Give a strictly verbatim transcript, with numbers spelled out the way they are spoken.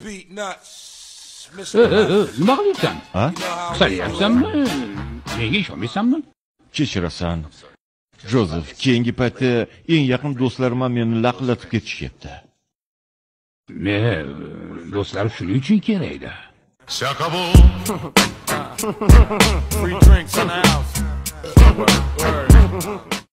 nima qilyapsan? Ha? Qisaryapsanmi? Menga ishonmaysanmi? Kechirasan. Jozef, keyingi paytda eng yaqin do'stlarim meni laqillatib ketishyapti. Men do'stlar shuning uchun kerakda. Shakabo. Free drinks in the house. Word, word.